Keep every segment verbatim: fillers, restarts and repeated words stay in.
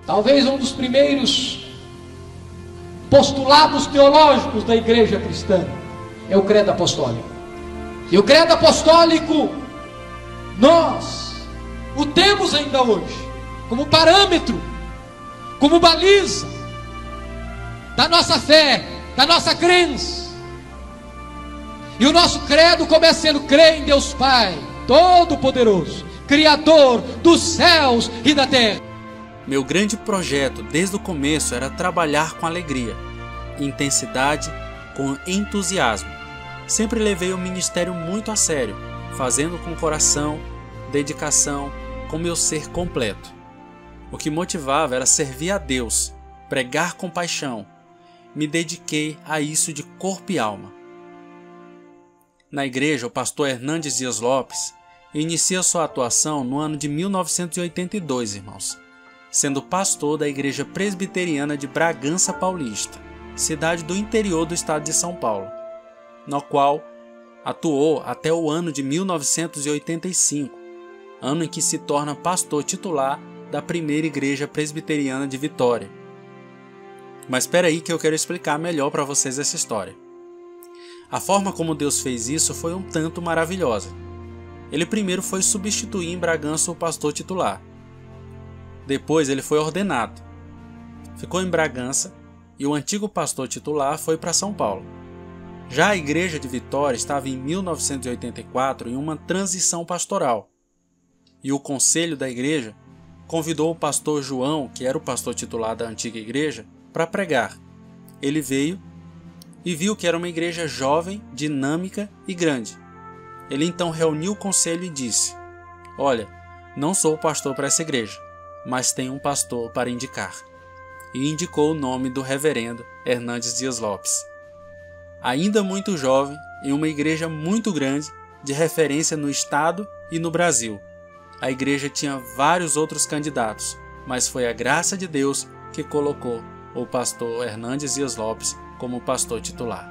talvez um dos primeiros postulados teológicos da igreja cristã é o credo apostólico. E o credo apostólico nós o temos ainda hoje como parâmetro, como baliza da nossa fé, da nossa crença. E o nosso credo começa sendo: crer em Deus Pai Todo-Poderoso, Criador dos céus e da terra. Meu grande projeto desde o começo era trabalhar com alegria, intensidade, com entusiasmo. Sempre levei o ministério muito a sério, fazendo com coração, dedicação, com meu ser completo. O que motivava era servir a Deus, pregar com paixão. Me dediquei a isso de corpo e alma. Na igreja, o pastor Hernandes Dias Lopes inicia sua atuação no ano de mil novecentos e oitenta e dois, irmãos, sendo pastor da Igreja Presbiteriana de Bragança Paulista, cidade do interior do estado de São Paulo, no qual atuou até o ano de mil novecentos e oitenta e cinco, ano em que se torna pastor titular da primeira Igreja Presbiteriana de Vitória. Mas espera aí que eu quero explicar melhor para vocês essa história. A forma como Deus fez isso foi um tanto maravilhosa. Ele primeiro foi substituir em Bragança o pastor titular. Depois ele foi ordenado. Ficou em Bragança e o antigo pastor titular foi para São Paulo. Já a igreja de Vitória estava em mil novecentos e oitenta e quatro em uma transição pastoral. E o conselho da igreja convidou o pastor João, que era o pastor titular da antiga igreja, para pregar. Ele veio e viu que era uma igreja jovem, dinâmica e grande. Ele então reuniu o conselho e disse: olha, não sou o pastor para essa igreja, mas tenho um pastor para indicar. E indicou o nome do reverendo Hernandes Dias Lopes. Ainda muito jovem, em uma igreja muito grande, de referência no estado e no Brasil. A igreja tinha vários outros candidatos, mas foi a graça de Deus que colocou o pastor Hernandes Dias Lopes como pastor titular.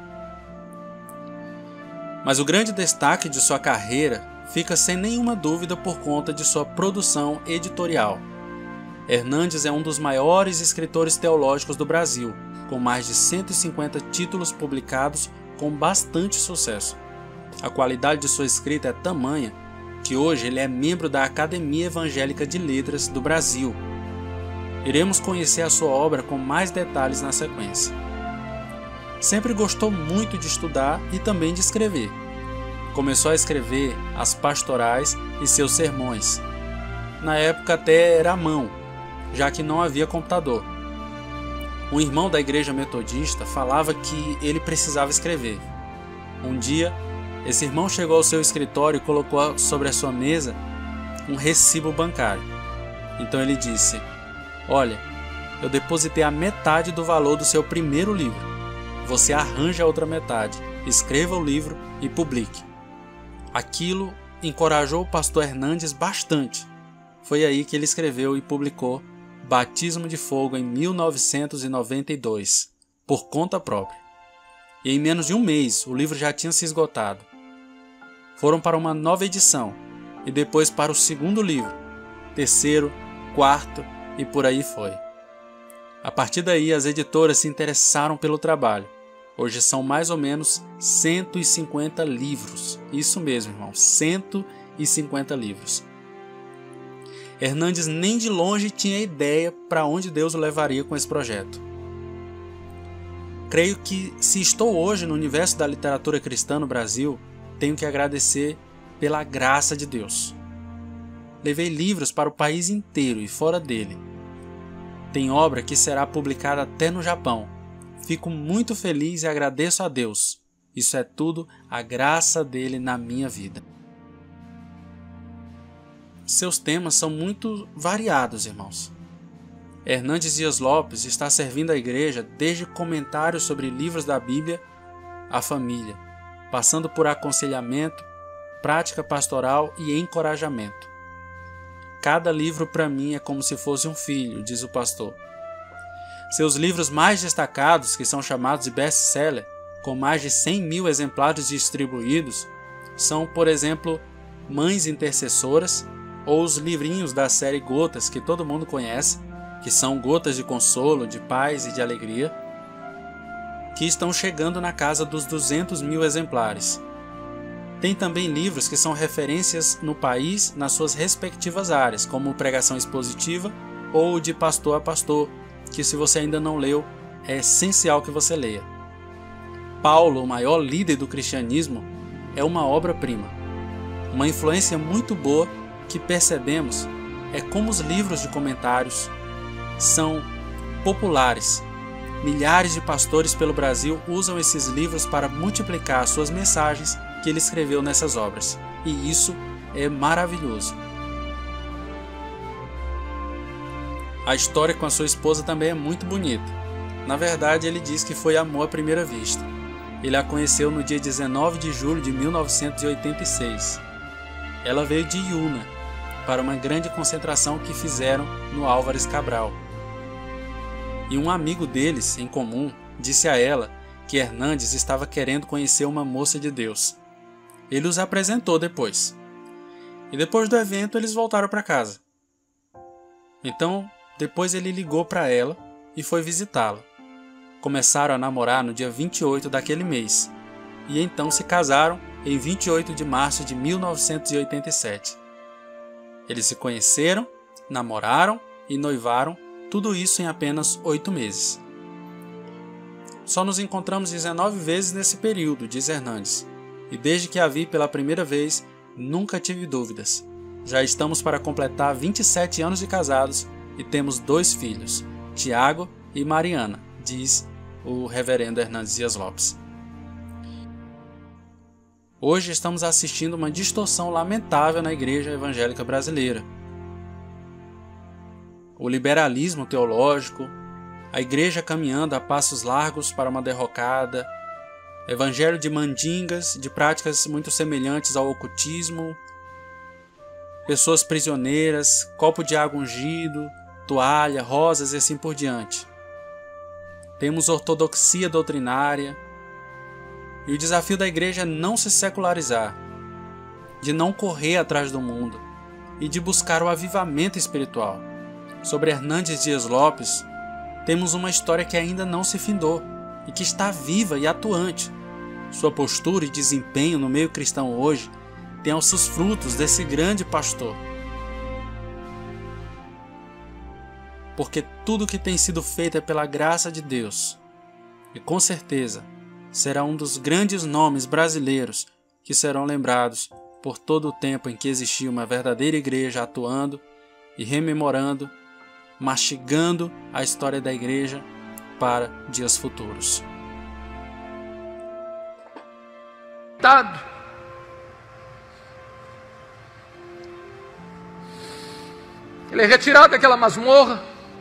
Mas o grande destaque de sua carreira fica sem nenhuma dúvida por conta de sua produção editorial. Hernandes é um dos maiores escritores teológicos do Brasil, com mais de cento e cinquenta títulos publicados com bastante sucesso. A qualidade de sua escrita é tamanha que hoje ele é membro da Academia Evangélica de Letras do Brasil. Iremos conhecer a sua obra com mais detalhes na sequência. Sempre gostou muito de estudar e também de escrever. Começou a escrever as pastorais e seus sermões. Na época até era à mão, já que não havia computador. Um irmão da igreja metodista falava que ele precisava escrever. Um dia, esse irmão chegou ao seu escritório e colocou sobre a sua mesa um recibo bancário. Então ele disse: olha, eu depositei a metade do valor do seu primeiro livro. Você arranja a outra metade, escreva o livro e publique. Aquilo encorajou o pastor Hernandes bastante. Foi aí que ele escreveu e publicou Batismo de Fogo em mil novecentos e noventa e dois, por conta própria. E em menos de um mês o livro já tinha se esgotado. Foram para uma nova edição e depois para o segundo livro, terceiro, quarto e por aí foi. A partir daí as editoras se interessaram pelo trabalho. Hoje são mais ou menos cento e cinquenta livros. Isso mesmo, irmão, cento e cinquenta livros. Hernandes nem de longe tinha ideia para onde Deus o levaria com esse projeto. Creio que, se estou hoje no universo da literatura cristã no Brasil, tenho que agradecer pela graça de Deus. Levei livros para o país inteiro e fora dele. Tem obra que será publicada até no Japão. Fico muito feliz e agradeço a Deus. Isso é tudo a graça dele na minha vida. Seus temas são muito variados, irmãos. Hernandes Dias Lopes está servindo a igreja desde comentários sobre livros da Bíblia à família, passando por aconselhamento, prática pastoral e encorajamento. Cada livro para mim é como se fosse um filho, diz o pastor. Seus livros mais destacados, que são chamados de best-seller, com mais de cem mil exemplares distribuídos, são, por exemplo, Mães Intercessoras, ou os livrinhos da série Gotas, que todo mundo conhece, que são gotas de consolo, de paz e de alegria, que estão chegando na casa dos duzentos mil exemplares. Tem também livros que são referências no país nas suas respectivas áreas, como Pregação Expositiva ou De Pastor a Pastor, que se você ainda não leu, é essencial que você leia. Paulo, o maior líder do cristianismo, é uma obra-prima. Uma influência muito boa que percebemos é como os livros de comentários são populares. Milhares de pastores pelo Brasil usam esses livros para multiplicar suas mensagens que ele escreveu nessas obras. E isso é maravilhoso. A história com a sua esposa também é muito bonita. Na verdade, ele diz que foi amor à primeira vista. Ele a conheceu no dia dezenove de julho de mil novecentos e oitenta e seis. Ela veio de Iuna para uma grande concentração que fizeram no Álvares Cabral. E um amigo deles, em comum, disse a ela que Hernandes estava querendo conhecer uma moça de Deus. Ele os apresentou depois. E depois do evento eles voltaram para casa. Então, depois ele ligou para ela e foi visitá-la. Começaram a namorar no dia vinte e oito daquele mês. E então se casaram em vinte e oito de março de mil novecentos e oitenta e sete. Eles se conheceram, namoraram e noivaram, tudo isso em apenas oito meses. Só nos encontramos dezenove vezes nesse período, diz Hernandes, e desde que a vi pela primeira vez, nunca tive dúvidas. Já estamos para completar vinte e sete anos de casados e temos dois filhos, Tiago e Mariana, diz o reverendo Hernandes Dias Lopes. Hoje estamos assistindo uma distorção lamentável na igreja evangélica brasileira. O liberalismo teológico, a igreja caminhando a passos largos para uma derrocada, evangelho de mandingas, de práticas muito semelhantes ao ocultismo, pessoas prisioneiras, copo de água ungido, toalha, rosas e assim por diante. Temos ortodoxia doutrinária, e o desafio da igreja é não se secularizar, de não correr atrás do mundo e de buscar o avivamento espiritual. Sobre Hernandes Dias Lopes, temos uma história que ainda não se findou e que está viva e atuante. Sua postura e desempenho no meio cristão hoje têm os seus frutos desse grande pastor. Porque tudo que tem sido feito é pela graça de Deus. E com certeza será um dos grandes nomes brasileiros que serão lembrados por todo o tempo em que existiu uma verdadeira igreja atuando e rememorando, mastigando a história da igreja para dias futuros. Ele é retirado daquela masmorra.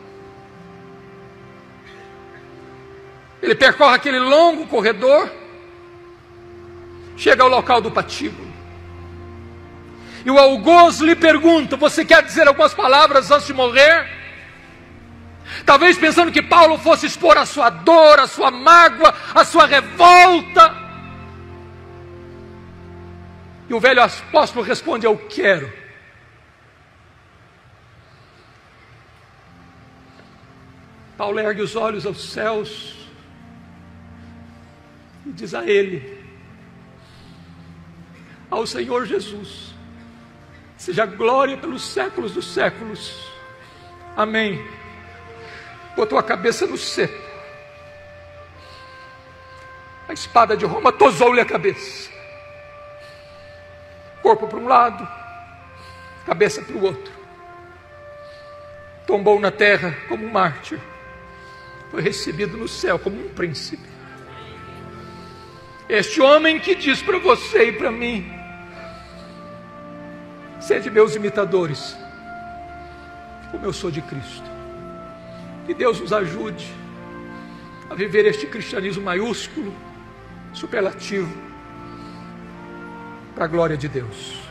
Ele percorre aquele longo corredor, chega ao local do patíbulo. E o algoz lhe pergunta: você quer dizer algumas palavras antes de morrer? Talvez pensando que Paulo fosse expor a sua dor, a sua mágoa, a sua revolta. E o velho apóstolo responde: eu quero. Paulo ergue os olhos aos céus e diz a ele, ao Senhor Jesus, seja glória pelos séculos dos séculos. Amém. Botou a cabeça no cepo. A espada de Roma tosou-lhe a cabeça. Corpo para um lado, cabeça para o outro. Tombou na terra como um mártir. Foi recebido no céu como um príncipe. Este homem que diz para você e para mim: sede meus imitadores, como eu sou de Cristo. Que Deus nos ajude a viver este cristianismo maiúsculo, superlativo, para a glória de Deus.